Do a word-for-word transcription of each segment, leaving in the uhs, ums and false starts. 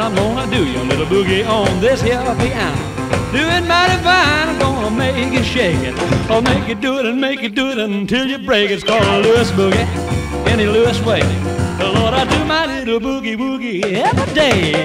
I'm gonna do your little boogie on this here piano. Doing mighty fine, I'm gonna make it shake it. I'll make it do it and make it do it until you break it. It's called a Louis boogie, any Louis way. Lord, I do my little boogie woogie every day.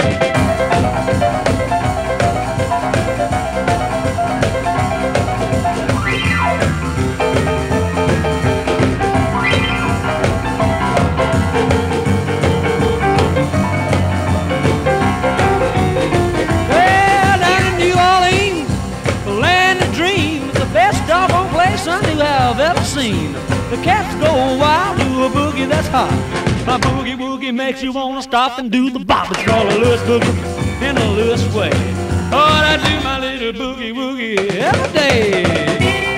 I've ever seen. The cats go wild to a boogie that's hot. My boogie woogie makes you wanna stop and do the bop. It's called a Louis boogie in a Louis way. Oh, I do my little boogie woogie every day.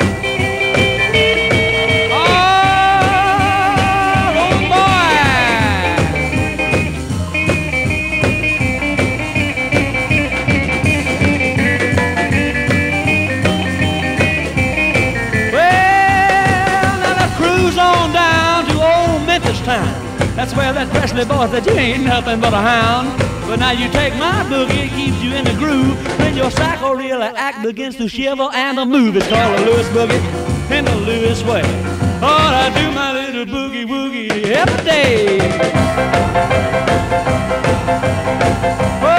That's where that Presley boy said you ain't nothing but a hound. But now you take my boogie, it keeps you in the groove. When your psycho really act begins to shiver and to move. It's called a Louis boogie in the Louis way. Oh, I do my little boogie woogie every day.